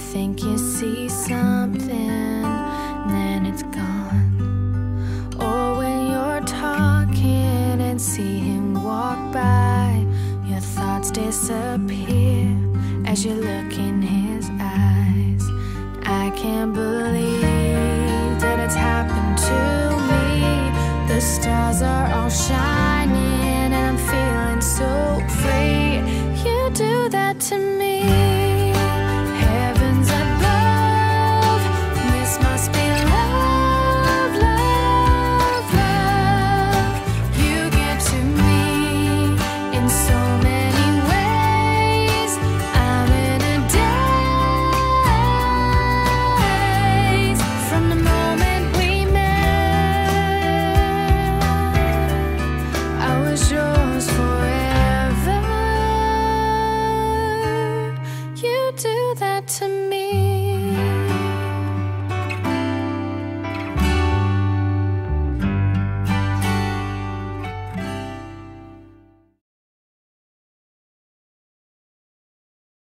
think you see something, then it's gone. Or when you're talking and see him walk by, your thoughts disappear as you look in his eyes. I can't believe that it's happened to me. The stars are all shining and I'm feeling so free. You do that to me. Heavens above, this must be love, love, love. You get to me in so many ways. I'm in a daze from the moment we met. I was yours forever. You do that to me.